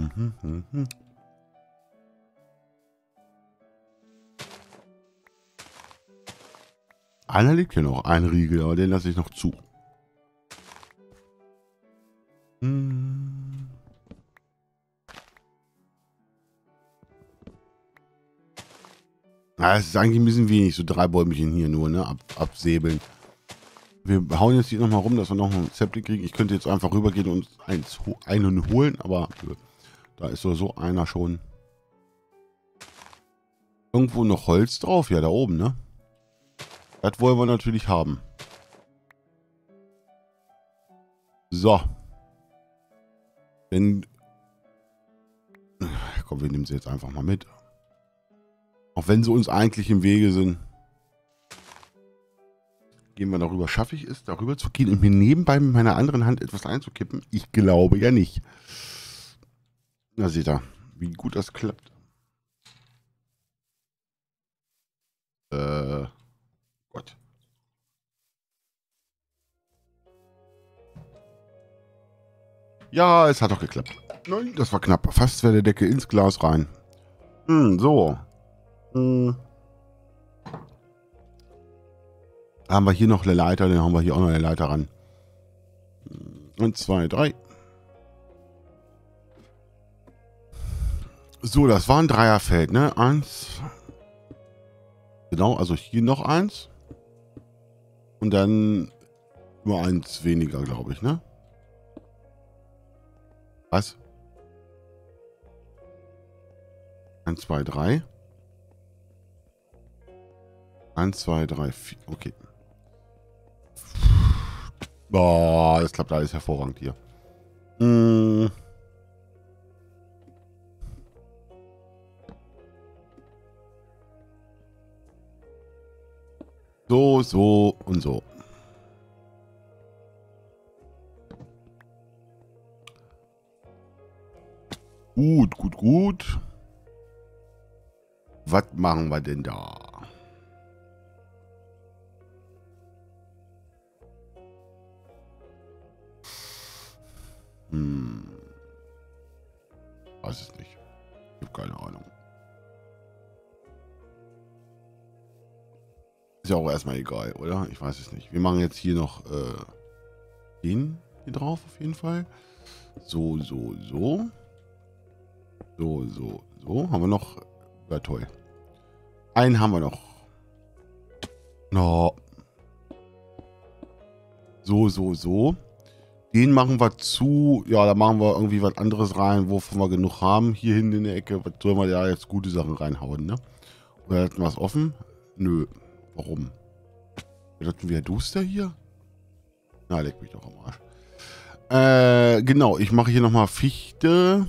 Einer liegt hier noch, ein Riegel, aber den lasse ich noch zu. Ja, es ist eigentlich ein bisschen wenig, so 3 Bäumchen hier nur, ne, absäbeln. Wir hauen jetzt hier nochmal rum, dass wir noch einen Zepter kriegen. Ich könnte jetzt einfach rübergehen und einen holen, aber da ist so einer schon. Irgendwo noch Holz drauf? Ja, da oben, ne? Das wollen wir natürlich haben. So. Komm, wir nehmen sie jetzt einfach mal mit. Auch wenn sie uns eigentlich im Wege sind. Gehen wir darüber. Schaffe ich es, darüber zu gehen und mir nebenbei mit meiner anderen Hand etwas einzukippen? Ich glaube ja nicht. Na, seht ihr, wie gut das klappt. Gott. Ja, es hat doch geklappt. Nein, das war knapp. Fast wäre der Deckel ins Glas rein. So. Haben wir hier noch eine Leiter, dann haben wir hier auch noch eine Leiter ran. 1, 2, 3. So, das war ein Dreierfeld, ne? 1. Genau, also hier noch 1. Und dann nur 1 weniger, glaube ich, ne? Was? 1, 2, 3. 1, 2, 3, 4. Okay. Boah, das klappt alles hervorragend hier. So, so und so. Gut, gut, gut. Was machen wir denn da? Weiß es nicht. Ich habe keine Ahnung. Ist ja auch erstmal egal, oder? Ich weiß es nicht. Wir machen jetzt hier noch den hier drauf auf jeden Fall. So, so, so. So, so, so. Haben wir noch. Ja, toll. Einen haben wir noch. No. So, so, so. Den machen wir zu. Ja, da machen wir irgendwie was anderes rein, wovon wir genug haben. Hier hinten in der Ecke. Was sollen wir da jetzt gute Sachen reinhauen, ne? Oder hatten wir es offen? Nö. Warum? Hatten wir Duster hier? Na, leck mich doch am Arsch. Genau. Ich mache hier nochmal Fichte.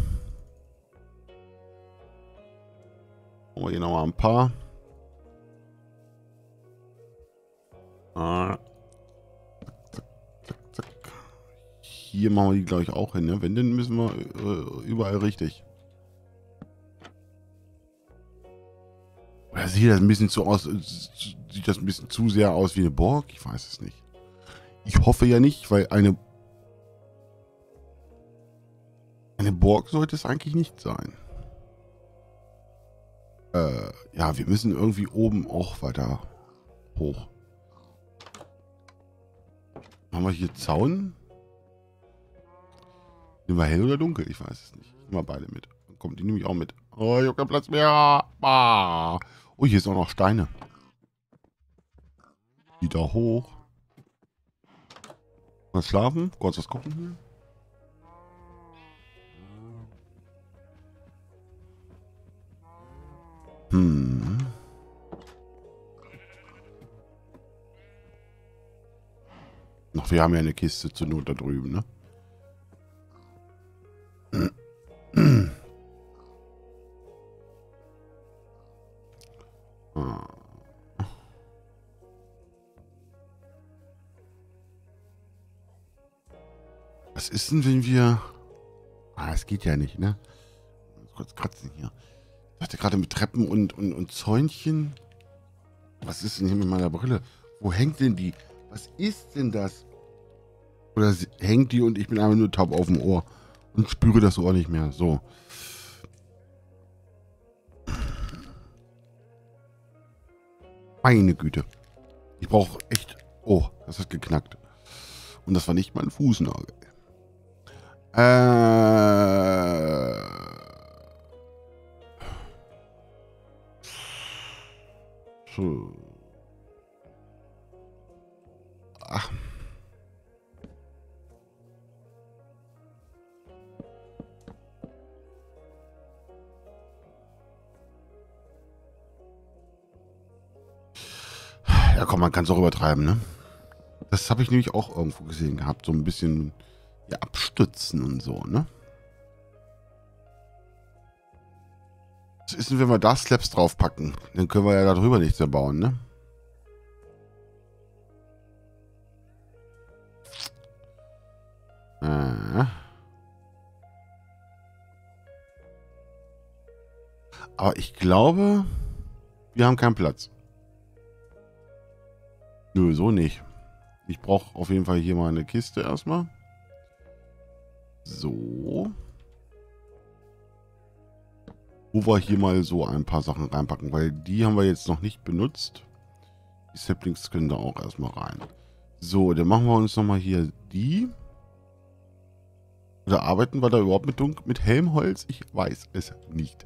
Oh, hier nochmal ein paar. Hier machen wir die, glaube ich, auch hin. Ne? Wenn, dann müssen wir überall richtig. Oder sieht das ein bisschen zu aus? Sieht das ein bisschen zu sehr aus wie eine Burg? Ich weiß es nicht. Ich hoffe ja nicht, weil eine Burg sollte es eigentlich nicht sein. Ja, wir müssen irgendwie oben auch weiter hoch. Haben wir hier Zaun? Nehmen wir hell oder dunkel? Ich weiß es nicht. Nehmen wir beide mit. Dann kommt die nämlich auch mit. Oh, ich habe keinen Platz mehr. Ah. Oh, hier ist auch noch Steine. Wieder hoch. Mal schlafen? Kurz was gucken hier. Ach, wir haben ja eine Kiste zur Not da drüben, ne? Was ist denn, wenn wir... es geht ja nicht, ne? Kurz kratzen hier. Ich dachte gerade mit Treppen und Zäunchen. Was ist denn hier mit meiner Brille? Wo hängt denn die? Was ist denn das? Oder hängt die und ich bin einfach nur taub auf dem Ohr? Und spüre das Ohr nicht mehr. So. Meine Güte. Ich brauche echt... Oh, das hat geknackt. Und das war nicht mein Fußnagel. So. Ach. Ja, komm, man kann es auch übertreiben, ne? Das habe ich nämlich auch irgendwo gesehen gehabt. So ein bisschen ja, abstützen und so, ne? Was ist denn, wenn wir da Slabs draufpacken? Dann können wir ja darüber nichts mehr bauen, ne? Aber ich glaube, wir haben keinen Platz. Nö, so nicht. Ich brauche auf jeden Fall hier mal eine Kiste erstmal. So. Wo wir hier mal so ein paar Sachen reinpacken, weil die haben wir jetzt noch nicht benutzt. Die Saplings können da auch erstmal rein. So, dann machen wir uns nochmal hier die. Oder arbeiten wir da überhaupt mit Helmholz? Ich weiß es nicht.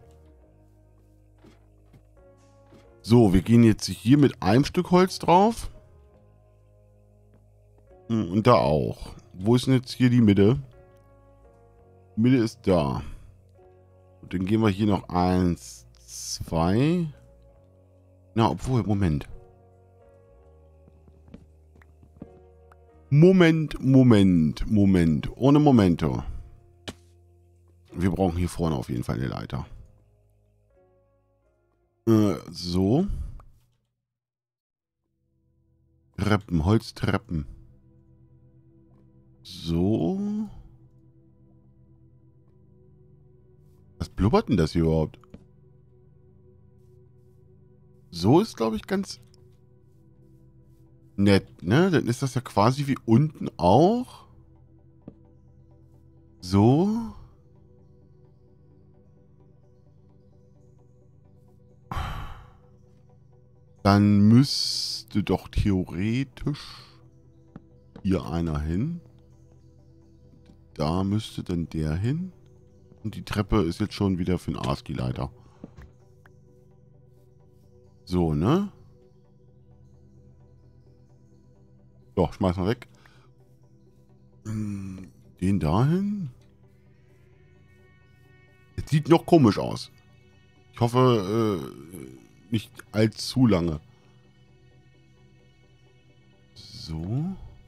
So, wir gehen jetzt hier mit einem Stück Holz drauf. Und da auch. Wo ist denn jetzt hier die Mitte? Die Mitte ist da. Und dann gehen wir hier noch 1, 2. Na, obwohl, Moment. Moment. Ohne Momento. Wir brauchen hier vorne auf jeden Fall eine Leiter. So. Treppen, Holztreppen. So. Was blubbert denn das hier überhaupt? So ist, glaube ich, ganz nett, ne? Dann ist das ja quasi wie unten auch. So. Dann müsste doch theoretisch hier einer hin. Da müsste dann der hin. Und die Treppe ist jetzt schon wieder für den ASCII-Leiter. So, ne? Doch, schmeiß mal weg. Den dahin. Das sieht noch komisch aus. Ich hoffe, nicht allzu lange. So.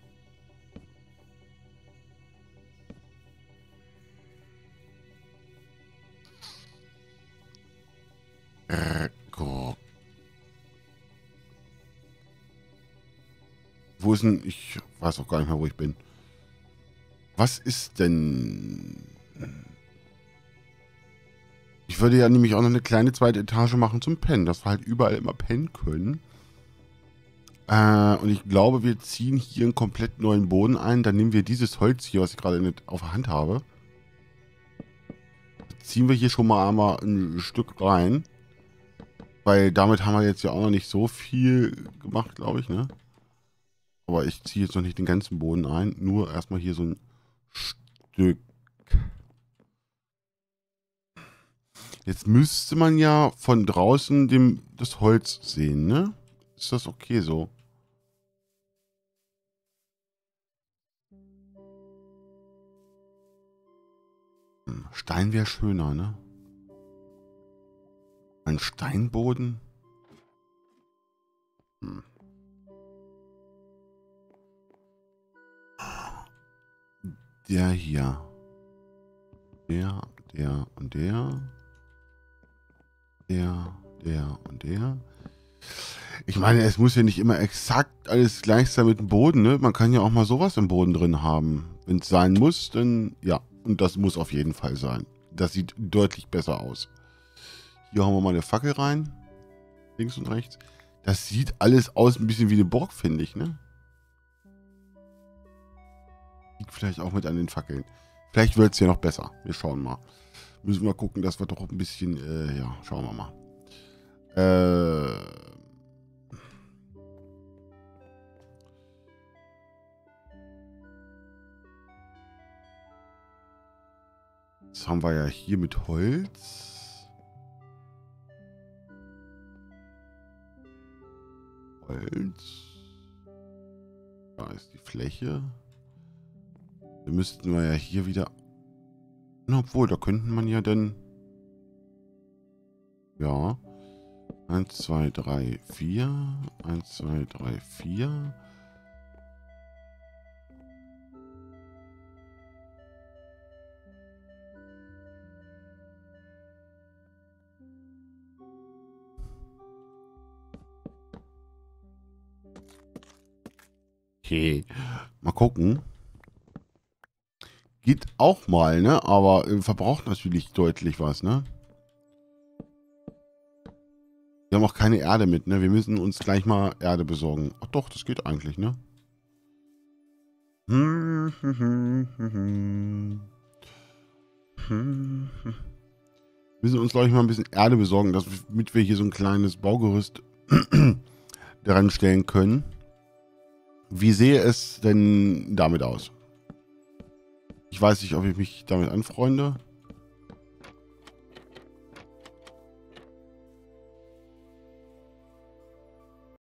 Wo ist denn... Ich weiß auch gar nicht mehr, wo ich bin. Was ist denn... Ich würde ja nämlich auch noch eine kleine zweite Etage machen zum Pennen, dass wir halt überall immer pennen können. Und ich glaube, wir ziehen hier einen komplett neuen Boden ein. Dann nehmen wir dieses Holz hier, was ich gerade nicht auf der Hand habe. Ziehen wir hier schon mal einmal ein Stück rein. Weil damit haben wir jetzt ja auch noch nicht so viel gemacht, glaube ich, ne? Aber ich ziehe jetzt noch nicht den ganzen Boden ein. Nur erstmal hier so ein Stück. Jetzt müsste man ja von draußen das Holz sehen, ne? Ist das okay so? Stein wäre schöner, ne? Ein Steinboden? Der hier. Der und der. Der und der. Ich meine, es muss ja nicht immer exakt alles gleich sein mit dem Boden, ne? Man kann ja auch mal sowas im Boden drin haben. Wenn es sein muss, dann ja. Und das muss auf jeden Fall sein. Das sieht deutlich besser aus. Hier hauen wir mal eine Fackel rein. Links und rechts. Das sieht alles aus ein bisschen wie eine Burg, finde ich, ne? Liegt vielleicht auch mit an den Fackeln. Vielleicht wird es ja noch besser. Wir schauen mal. Müssen wir gucken, dass wir doch ein bisschen, ja, schauen wir mal. Das haben wir ja hier mit Holz. Da ist die Fläche. Da müssten wir ja hier wieder... Na, obwohl, da könnten man ja dann... Ja. 1, 2, 3, 4. 1, 2, 3, 4. Okay. Mal gucken. Geht auch mal, ne? Aber verbraucht natürlich deutlich was, ne? Wir haben auch keine Erde mit, ne? Wir müssen uns gleich mal Erde besorgen. Ach doch, das geht eigentlich, ne? Wir müssen uns, glaube ich, mal ein bisschen Erde besorgen, damit wir hier so ein kleines Baugerüst daran stellen können. Wie sehe es denn damit aus? Ich weiß nicht, ob ich mich damit anfreunde.